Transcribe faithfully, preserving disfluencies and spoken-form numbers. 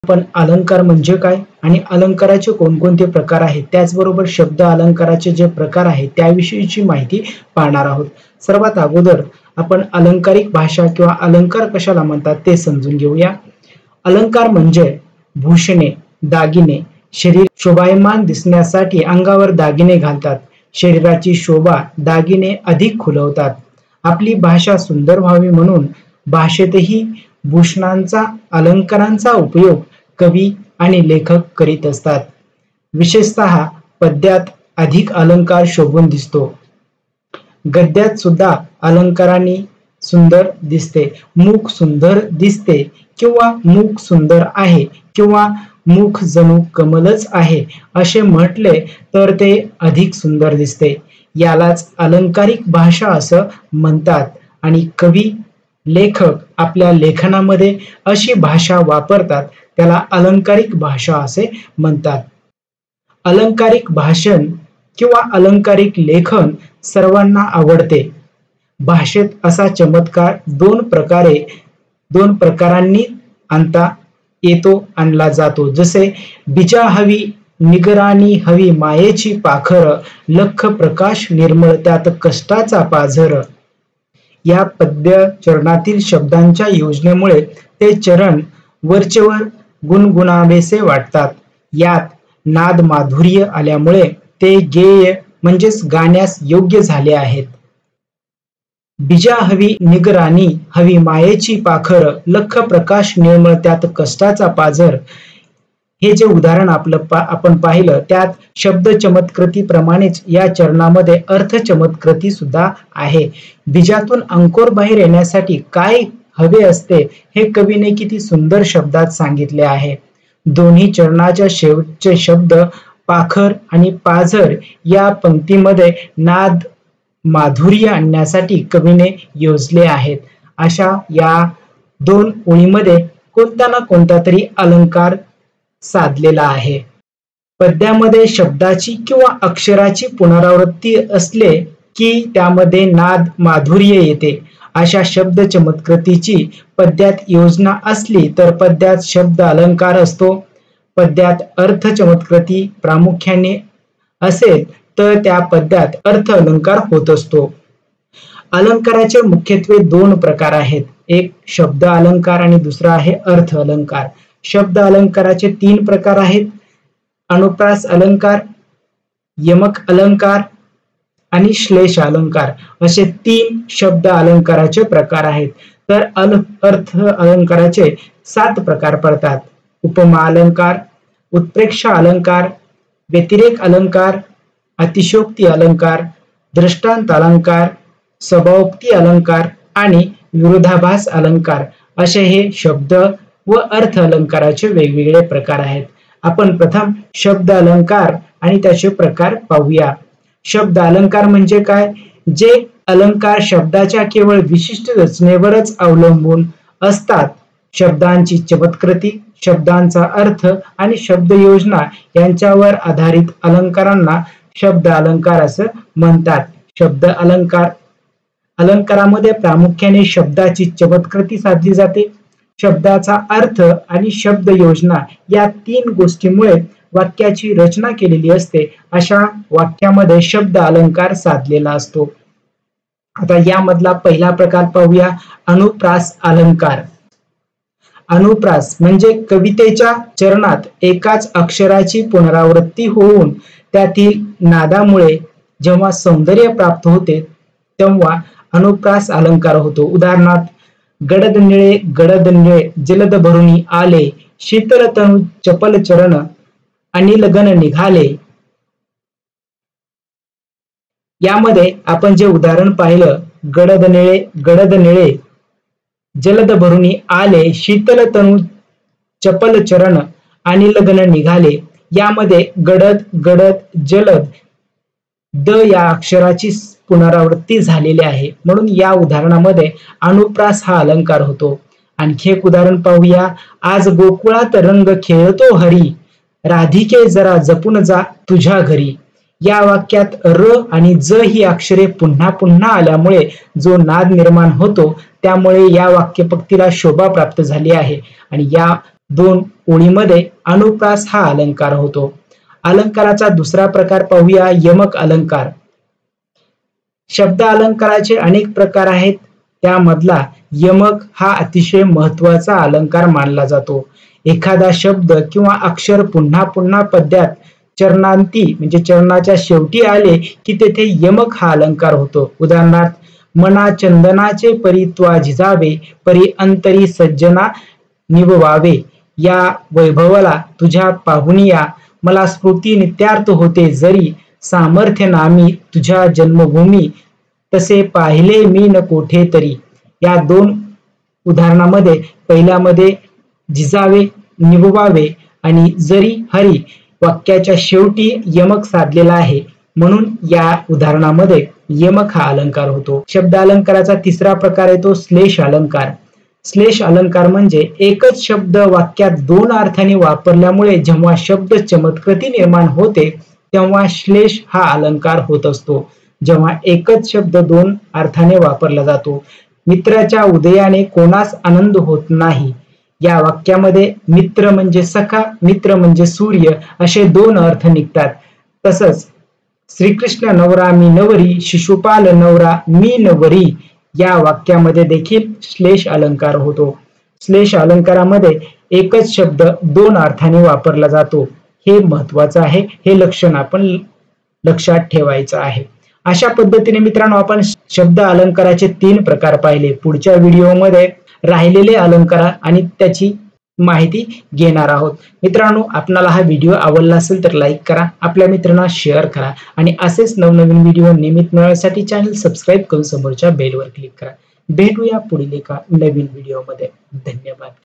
आपण अलंकार म्हणजे काय आणि अलंकाराचे कोणकोणते प्रकार आहेत, त्याचबरोबर शब्द अलंकाराचे जे प्रकार आहेत त्याविषयीची माहिती पाहणार आहोत. सर्वात अगोदर आपण अलंकारिक भाषा किंवा अलंकार कशाला म्हणतात ते समजून घेऊया. अलंकार म्हणजे भूषणे, दागिने. शरीर शोभायमान दिसण्यासाठी अंगावर दागिने घालतात. शरीराची शोभा दागिने अधिक खुलवतात. आपली भाषा सुंदर व्हावी म्हणून भाषेतही भूषणांचा, अलंकारांचा उपयोग कवी आणि लेखक करीत असतात. विशेषतः पद्यात अधिक अलंकार शोभून दिसतो. गद्यात सुद्धा अलंकारांनी सुंदर दिसते. मुख सुंदर दिसते किंवा मुख सुंदर आहे किंवा मुख जणू कमलच आहे असे म्हटले तर ते अधिक सुंदर दिसते. यालाच अलंकारिक भाषा असं म्हणतात आणि कवी, लेखक आपल्या लेखनामध्ये अशी भाषा वापरतात, त्याला अलंकारिक भाषा असे म्हणतात. अलंकारिक भाषण किंवा अलंकारिक लेखन सर्वांना आवडते. भाषेत असा चमत्कार दोन प्रकारे दोन प्रकारांनी आणता येतो, आणला जातो. जसे बीजा हवी निगराणी हवी मायेची पाखर, लख प्रकाश निर्मळ त्यात कष्टाचा पाझर. या पद्य चरणातील शब्दांच्या योजनेमुळे ते चरण वरचेवर गुणगुणावेसे वाटतात. यात नाद माधुर्य आल्यामुळे ते गेय म्हणजेच गाण्यास योग्य झाले आहेत. बीजा हवी निगराणी हवी मायेची पाखर, लख प्रकाश निर्मळ त्यात कष्टाचा पाझर. हे जे उदाहरण आपलं पा आपण पाहिलं त्यात शब्द चमत्कृती प्रमाणेच या चरणामध्ये अर्थ चमत्कृती सुद्धा आहे. बीजातून अंकुर बाहेर येण्यासाठी काय हवे असते हे कवीने किती सुंदर शब्दात सांगितले आहे. दोन्ही चरणाच्या शेवटचे शब्द पाखर आणि पाझर या पंक्तीमध्ये नाद माधुर्य आणण्यासाठी कवीने योजले आहेत. अशा या दोन ओळीमध्ये कोणता ना कोणता तरी अलंकार साधलेला आहे. पद्यामध्ये शब्दाची किंवा अक्षराची पुनरावृत्ती असले की त्यामध्ये नाद माधुर्य येते. अशा शब्द चमत्कृतीची पद्यात योजना असली तर पद्यात शब्द अलंकार असतो. पद्यात अर्थ चमत्कृती प्रामुख्याने असेल तर त्या पद्यात अर्थ अलंकार होत असतो. अलंकाराचे मुख्यत्वे दोन प्रकार आहेत. एक शब्द अलंकार आणि दुसरा आहे अर्थ अलंकार. शब्द अलंकाराचे तीन प्रकार आहेत. अनुप्रास अलंकार, यमक अलंकार आणि श्लेष अलंकार असे तीन शब्द अलंकाराचे प्रकार आहेत. तर अल अर्थ अलंकाराचे सात प्रकार पडतात. उपमा अलंकार, उत्प्रेक्षा अलंकार, व्यतिरेक अलंकार, अतिशयोक्ती अलंकार, दृष्टांत अलंकार, स्वभावोक्ती अलंकार आणि विरोधाभास अलंकार असे हे शब्द व अर्थ अलंकाराचे वेगवेगळे प्रकार आहेत. आपण प्रथम शब्द अलंकार आणि त्याचे प्रकार पाहूया. शब्द अलंकार म्हणजे काय? जे अलंकार शब्दाच्या केवळ विशिष्ट रचनेवरच अवलंबून असतात. शब्दांची चमत्कृती, शब्दांचा अर्थ आणि शब्द योजना यांच्यावर आधारित अलंकारांना शब्द अलंकार असं म्हणतात. शब्द अलंकार अलंकारामध्ये प्रामुख्याने शब्दाची चमत्कृती साधली जाते. शब्दाचा अर्थ आणि शब्द योजना या तीन गोष्टींमुळे वाक्याची रचना केलेली असते. अशा वाक्यामध्ये शब्द अलंकार साधलेला असतो. आता यामधला पहिला प्रकार पाहूया, अनुप्रास अलंकार. अनुप्रास म्हणजे कवितेच्या चरणात एकाच अक्षराची पुनरावृत्ती होऊन त्यातील नादामुळे जेव्हा सौंदर्य प्राप्त होते तेव्हा अनुप्रास अलंकार होतो. उदाहरणार्थ, गडद निळे गडद निळे जलद भरुनी आले, शीतल तनु चपल चरण अनिल गण निघाले. यामध्ये आपण जे उदाहरण पाहिलं, गडद निळे गडद निळे जलद भरुनी आले, शीतल तनु चपल चरण अनिल गण निघाले. यामध्ये गडद गडद जलद द या अक्षराची पुनरावृत्ती झालेली आहे, म्हणून या उदाहरणामध्ये अनुप्रास हा अलंकार होतो. आणखी एक उदाहरण पाहूया, आज गोकुळात रंग खेळतो हरी, राधिके जरा जपून जा तुझ्या घरी. या वाक्यात र आणि ज ही अक्षरे पुन्हा पुन्हा आल्यामुळे जो नाद निर्माण होतो त्यामुळे या वाक्यपंक्तीला शोभा प्राप्त झाली आहे आणि या दोन ओळीमध्ये अनुप्रास हा अलंकार होतो. अलंकाराचा दुसरा प्रकार पाहूया, यमक अलंकार. शब्द अलंकाराचे अनेक प्रकार आहेत, त्यामधला यमक हा अतिशय महत्वाचा अलंकार मानला जातो. एखादा शब्द किंवा अक्षर पुन्हा पुन्हा पद्यात चरणांती म्हणजे चरणाच्या शेवटी आले की तेथे यमक हा अलंकार होतो. उदाहरणार्थ, मना चंदनाचे परी त्वा झिजावे, परी अंतरी सज्जना निभवावे. या वैभवाला तुझ्या पाहुनिया, मला स्फूर्ती नित्यार्थ होते जरी, सामर्थ्य नामी तुझ्या जन्मभूमी, तसे पाहिले मी न कोठे तरी. या दोन उदाहरणामध्ये पहिल्यामध्ये झिजावे, निभवावे आणि जरी हरी वाक्याच्या शेवटी यमक साधलेला आहे, म्हणून या उदाहरणामध्ये यमक हा अलंकार होतो. शब्द अलंकाराचा तिसरा प्रकार येतो श्लेष अलंकार. श्लेष अलंकार म्हणजे एकच शब्द वाक्यात दोन अर्थाने वापरल्यामुळे जेव्हा शब्द चमत्कृती निर्माण होते तेव्हा श्लेष हा अलंकार होत असतो. जेव्हा एकच शब्द दोन अर्थाने वापरला जातो. मित्राच्या उदयाने कोणास आनंद होत नाही, या वाक्यामध्ये मित्र म्हणजे सखा, मित्र म्हणजे सूर्य असे दोन अर्थ निघतात. तसंच श्रीकृष्ण नवरा मी नवरी, शिशुपाल नवरा मी नवरी या वाक्यामध्ये देखील श्लेष अलंकार होतो. श्लेष अलंकारामध्ये एकच शब्द दोन अर्थाने वापरला जातो. हे महत्वाचं आहे, हे लक्षण आपण लक्षात ठेवायचं आहे. अशा पद्धतीने मित्रांनो आपण शब्द अलंकाराचे तीन प्रकार पाहिले. पुढच्या व्हिडिओमध्ये राहिलेले अलंकार आणि त्याची माहिती घेणार आहोत. मित्रांनो, आपल्याला हा व्हिडिओ आवडला असेल तर लाईक करा, आपल्या मित्रांना शेअर करा आणि असेच नवनवीन व्हिडिओ नियमित मिळवण्यासाठी चॅनल सबस्क्राईब करून समोरच्या बेलवर क्लिक करा. भेटूया पुढील एका नवीन व्हिडिओमध्ये. धन्यवाद.